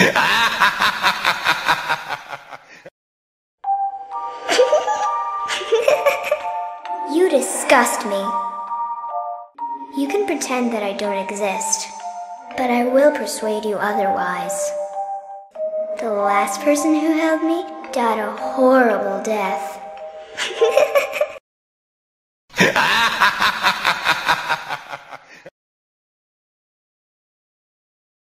You disgust me. You can pretend that I don't exist, but I will persuade you otherwise. The last person who held me died a horrible death.